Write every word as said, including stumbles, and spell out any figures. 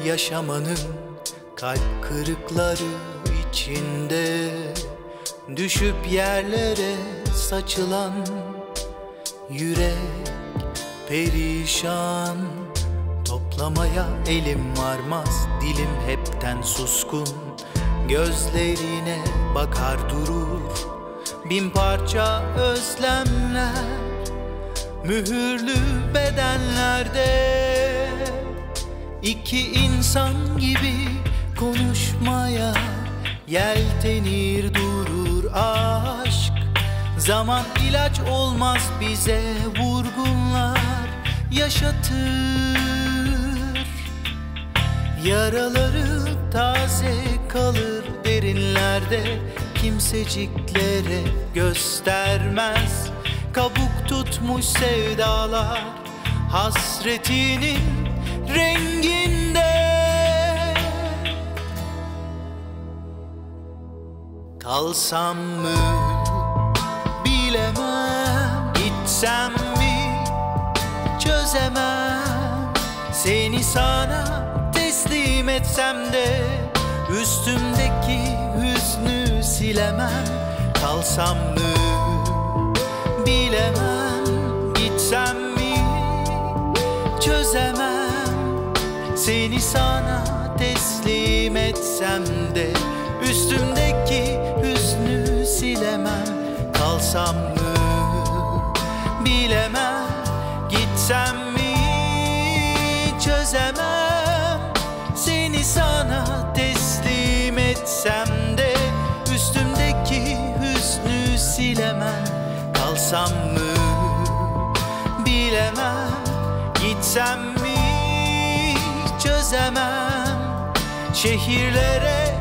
yaşamanın kalp kırıkları içinde, düşüp yerlere saçılan yürek perişan. Toplamaya elim varmaz, dilim hepten suskun. Gözlerine bakar durur bin parça özlemler, mühürlü bedenlerde. İki insan gibi konuşmaya yeltenir durur aşk. Zaman ilaç olmaz bize, vurgunlar yaşatır. Yaraları taze kalır derinlerde, kimseciklere göstermez. Kabuk tutmuş sevdalar hasretinin renginde. Kalsam mı bilemem, gitsem mi çözemem. Seni sana teslim etsem de üstümdeki hüznü silemem. Kalsam mı bilemem, gitsem mi çözemem. Seni sana teslim etsem de üstümdeki hüznü silemem. Kalsam mı bilemem, gitsem mi çözemem. Seni sana teslim etsem de üstümdeki hüznü silemem. Kalsam mı bilemem, gitsem mi çözemem. Şehirlere